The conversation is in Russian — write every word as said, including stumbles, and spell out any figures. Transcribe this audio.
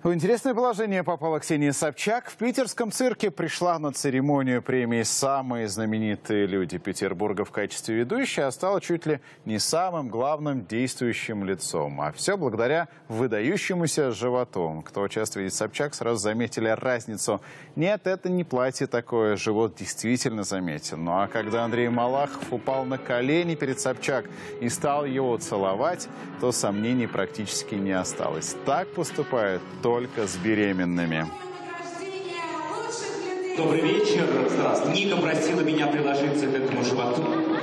В интересное положение попала Ксения Собчак. В питерском цирке пришла на церемонию премии «Самые знаменитые люди Петербурга» в качестве ведущей, а стала чуть ли не самым главным действующим лицом. А все благодаря выдающемуся животу. Кто часто видит Собчак, сразу заметили разницу. Нет, это не платье такое, живот действительно заметен. Ну а когда Андрей Малахов упал на колени перед Собчак и стал его целовать, то сомнений практически не осталось. Так поступают только с беременными. Добрый вечер. Здравствуйте. Ника просила меня приложиться к этому животу.